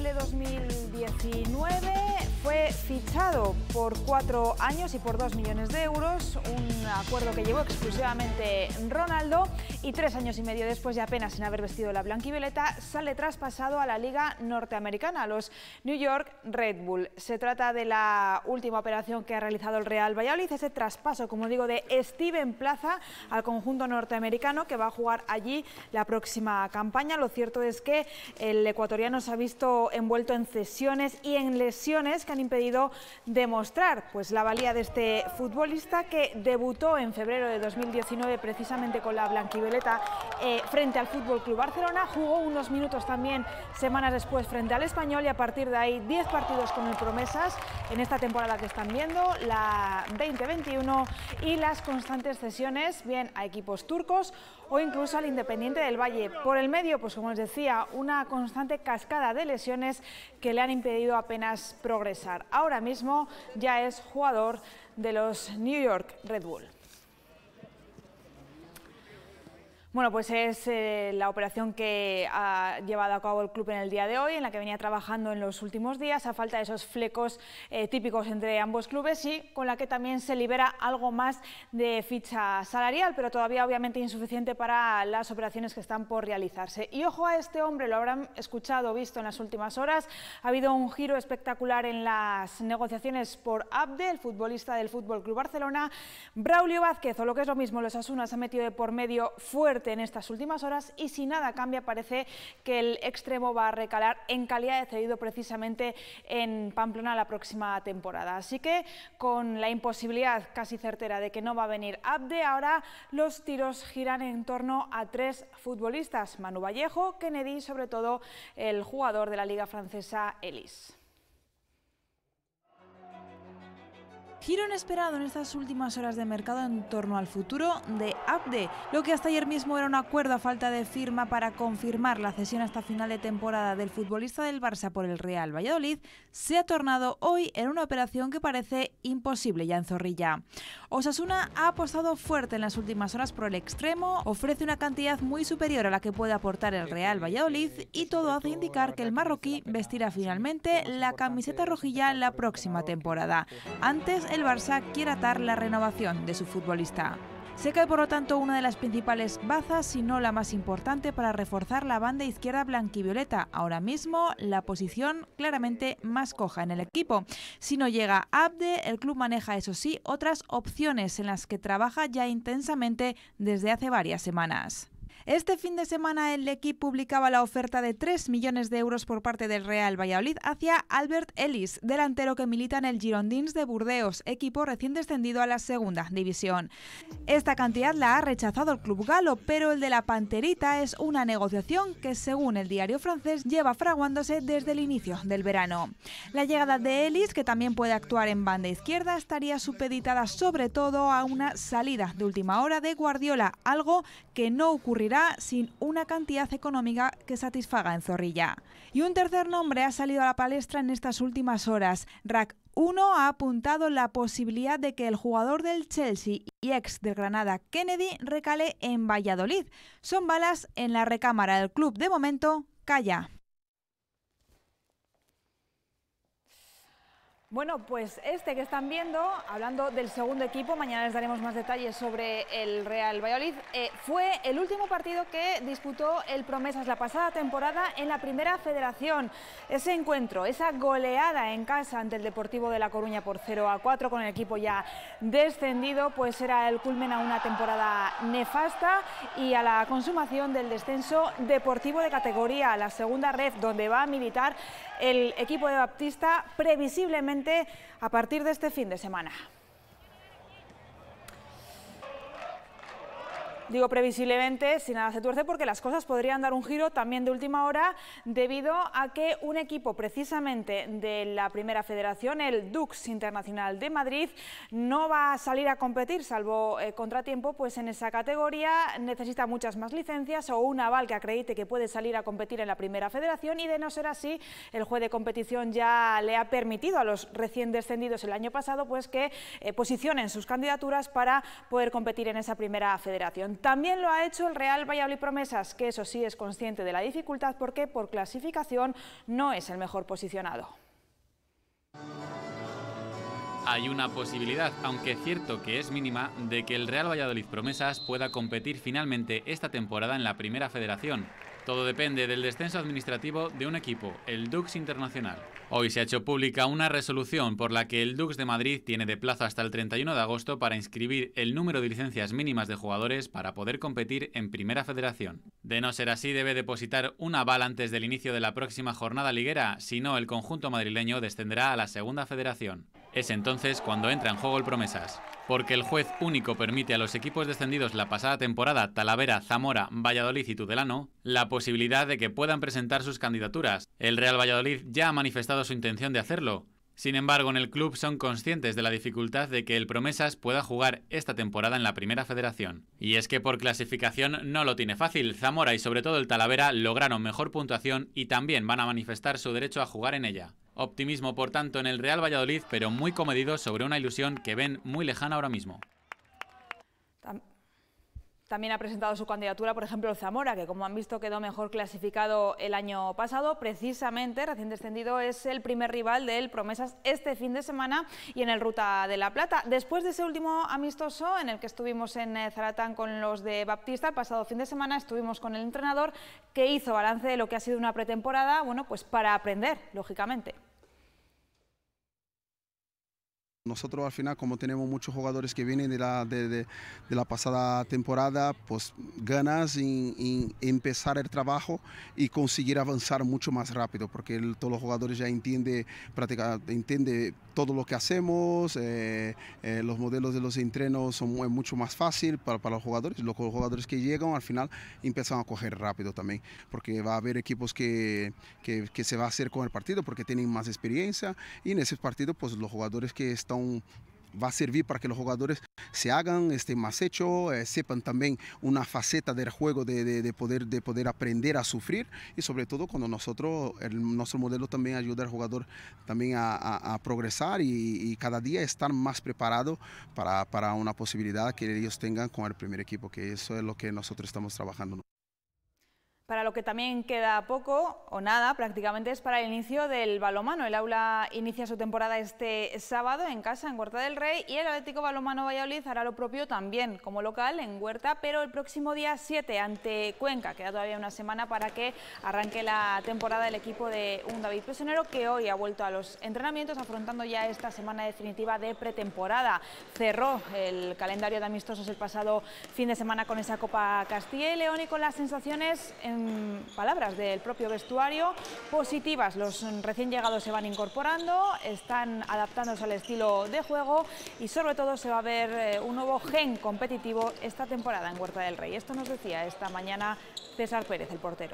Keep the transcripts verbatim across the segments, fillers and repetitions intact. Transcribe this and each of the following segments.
final de dos mil diecinueve fue fichado por cuatro años y por dos millones de euros, un acuerdo que llevó exclusivamente Ronaldo, y tres años y medio después, de apenas sin haber vestido la blanquivioleta, sale traspasado a la Liga Norteamericana, a los New York Red Bull. Se trata de la última operación que ha realizado el Real Valladolid, ese traspaso, como digo, de Steven Plaza al conjunto norteamericano, que va a jugar allí la próxima campaña. Lo cierto es que el ecuatoriano se ha visto envuelto en cesiones y en lesiones que han impedido demostrar pues la valía de este futbolista, que debutó en febrero de dos mil diecinueve precisamente con la blanquivioleta eh, frente al Fútbol Club Barcelona. Jugó unos minutos también semanas después frente al Español, y a partir de ahí diez partidos con el Promesas en esta temporada que están viendo, la veinte veintiuno, y las constantes cesiones bien a equipos turcos o incluso al Independiente del Valle. Por el medio, pues como les decía, una constante cascada de lesiones que le han impedido apenas progresar. Ahora mismo ya es jugador de los New York Red Bull. Bueno, pues es eh, la operación que ha llevado a cabo el club en el día de hoy, en la que venía trabajando en los últimos días, a falta de esos flecos eh, típicos entre ambos clubes, y con la que también se libera algo más de ficha salarial, pero todavía obviamente insuficiente para las operaciones que están por realizarse. Y ojo a este hombre, lo habrán escuchado o visto en las últimas horas, ha habido un giro espectacular en las negociaciones por Abde, el futbolista del Fútbol Club Barcelona. Braulio Vázquez, o lo que es lo mismo, los Osasuna, se ha metido de por medio fuerte en estas últimas horas, y si nada cambia parece que el extremo va a recalar en calidad de cedido precisamente en Pamplona la próxima temporada. Así que con la imposibilidad casi certera de que no va a venir Abde, ahora los tiros giran en torno a tres futbolistas: Manu Vallejo, Kennedy y sobre todo el jugador de la liga francesa Elis. Giro inesperado en estas últimas horas de mercado en torno al futuro de Abde. Lo que hasta ayer mismo era un acuerdo a falta de firma para confirmar la cesión hasta final de temporada del futbolista del Barça por el Real Valladolid, se ha tornado hoy en una operación que parece imposible ya en Zorrilla. Osasuna ha apostado fuerte en las últimas horas por el extremo, ofrece una cantidad muy superior a la que puede aportar el Real Valladolid, y todo hace indicar que el marroquí vestirá finalmente la camiseta rojilla la próxima temporada. Antes, el Barça quiere atar la renovación de su futbolista. Se cae por lo tanto una de las principales bazas, si no la más importante, para reforzar la banda izquierda blanquivioleta. Ahora mismo la posición claramente más coja en el equipo. Si no llega Abde, el club maneja, eso sí, otras opciones en las que trabaja ya intensamente desde hace varias semanas. Este fin de semana el equipo publicaba la oferta de tres millones de euros por parte del Real Valladolid hacia Albert Ellis, delantero que milita en el Girondins de Burdeos, equipo recién descendido a la segunda división. Esta cantidad la ha rechazado el club galo, pero el de la Panterita es una negociación que, según el diario francés, lleva fraguándose desde el inicio del verano. La llegada de Ellis, que también puede actuar en banda izquierda, estaría supeditada sobre todo a una salida de última hora de Guardiola, algo que no ocurrirá sin una cantidad económica que satisfaga en Zorrilla. Y un tercer nombre ha salido a la palestra en estas últimas horas. RAC uno ha apuntado la posibilidad de que el jugador del Chelsea y ex del Granada Kennedy recale en Valladolid. Son balas en la recámara del club. De momento, calla. Bueno, pues este que están viendo, hablando del segundo equipo, mañana les daremos más detalles sobre el Real Valladolid, eh, fue el último partido que disputó el Promesas la pasada temporada en la Primera Federación. Ese encuentro, esa goleada en casa ante el Deportivo de La Coruña por cero a cuatro, con el equipo ya descendido, pues era el culmen a una temporada nefasta y a la consumación del descenso deportivo de categoría, la segunda ref, donde va a militar el equipo de Baptista previsiblemente a partir de este fin de semana. Digo previsiblemente, si nada se tuerce, porque las cosas podrían dar un giro también de última hora, debido a que un equipo precisamente de la Primera Federación, el Dux Internacional de Madrid, no va a salir a competir, salvo eh, contratiempo, pues en esa categoría necesita muchas más licencias o un aval que acredite que puede salir a competir en la Primera Federación, y de no ser así, el juez de competición ya le ha permitido a los recién descendidos el año pasado pues que eh, posicionen sus candidaturas para poder competir en esa Primera Federación. También lo ha hecho el Real Valladolid Promesas, que eso sí es consciente de la dificultad porque por clasificación no es el mejor posicionado. Hay una posibilidad, aunque cierto que es mínima, de que el Real Valladolid Promesas pueda competir finalmente esta temporada en la Primera Federación. Todo depende del descenso administrativo de un equipo, el Dux Internacional. Hoy se ha hecho pública una resolución por la que el Dux de Madrid tiene de plazo hasta el treinta y uno de agosto para inscribir el número de licencias mínimas de jugadores para poder competir en Primera Federación. De no ser así, debe depositar un aval antes del inicio de la próxima jornada liguera, si no, el conjunto madrileño descenderá a la Segunda Federación. Es entonces cuando entra en juego el Promesas, porque el juez único permite a los equipos descendidos la pasada temporada, Talavera, Zamora, Valladolid y Tudelano, la posibilidad de que puedan presentar sus candidaturas. El Real Valladolid ya ha manifestado su intención de hacerlo. Sin embargo, en el club son conscientes de la dificultad de que el Promesas pueda jugar esta temporada en la Primera Federación. Y es que por clasificación no lo tiene fácil. Zamora y sobre todo el Talavera lograron mejor puntuación y también van a manifestar su derecho a jugar en ella. Optimismo, por tanto, en el Real Valladolid, pero muy comedido sobre una ilusión que ven muy lejana ahora mismo. También ha presentado su candidatura, por ejemplo, el Zamora, que como han visto quedó mejor clasificado el año pasado. Precisamente, recién descendido, es el primer rival del Promesas este fin de semana y en el Ruta de la Plata. Después de ese último amistoso en el que estuvimos en Zaratán con los de Baptista, el pasado fin de semana estuvimos con el entrenador que hizo balance de lo que ha sido una pretemporada, bueno, pues para aprender, lógicamente. Nosotros al final, como tenemos muchos jugadores que vienen de la, de, de, de la pasada temporada, pues ganas en, en empezar el trabajo y conseguir avanzar mucho más rápido, porque el, todos los jugadores ya entienden entiende todo lo que hacemos, eh, eh, los modelos de los entrenos son muy, mucho más fácil para, para los jugadores. Los jugadores que llegan al final empiezan a coger rápido también, porque va a haber equipos que, que, que se va a hacer con el partido porque tienen más experiencia y en ese partido pues los jugadores que están va a servir para que los jugadores se hagan, estén más hechos, eh, sepan también una faceta del juego de, de, de, poder, de poder aprender a sufrir y sobre todo cuando nosotros, el, nuestro modelo también ayuda al jugador también a, a, a progresar y, y cada día estar más preparado para, para una posibilidad que ellos tengan con el primer equipo, que eso es lo que nosotros estamos trabajando. Para lo que también queda poco o nada prácticamente es para el inicio del balonmano. El Aula inicia su temporada este sábado en casa, en Huerta del Rey, y el Atlético Balonmano Valladolid hará lo propio también como local en Huerta, pero el próximo día siete ante Cuenca. Queda todavía una semana para que arranque la temporada el equipo de un David Pesonero, que hoy ha vuelto a los entrenamientos afrontando ya esta semana definitiva de pretemporada. Cerró el calendario de amistosos el pasado fin de semana con esa Copa Castilla y León y con las sensaciones en palabras del propio vestuario positivas. Los recién llegados se van incorporando, están adaptándose al estilo de juego y sobre todo se va a ver un nuevo gen competitivo esta temporada en Huerta del Rey. Esto nos decía esta mañana César Pérez, el portero.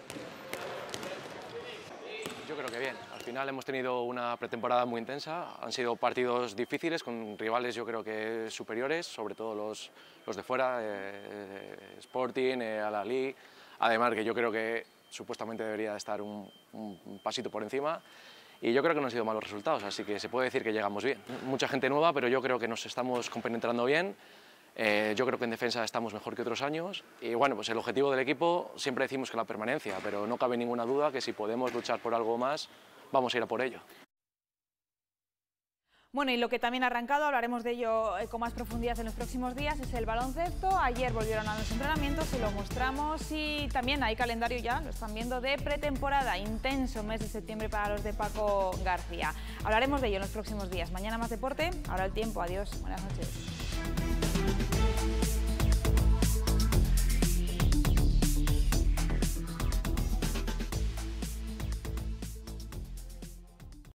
Yo creo que bien. Al final hemos tenido una pretemporada muy intensa, han sido partidos difíciles con rivales yo creo que superiores, sobre todo los, los de fuera, eh, Sporting, eh, Al-Ahly. Además que yo creo que supuestamente debería estar un, un pasito por encima y yo creo que no han sido malos resultados, así que se puede decir que llegamos bien. Mucha gente nueva, pero yo creo que nos estamos compenetrando bien, eh, yo creo que en defensa estamos mejor que otros años y bueno, pues el objetivo del equipo siempre decimos que la permanencia, pero no cabe ninguna duda que si podemos luchar por algo más, vamos a ir a por ello. Bueno, y lo que también ha arrancado, hablaremos de ello con más profundidad en los próximos días, es el baloncesto. Ayer volvieron a los entrenamientos, se lo mostramos y también hay calendario ya, lo están viendo, de pretemporada. Intenso mes de septiembre para los de Paco García. Hablaremos de ello en los próximos días. Mañana más deporte, ahora el tiempo. Adiós, buenas noches.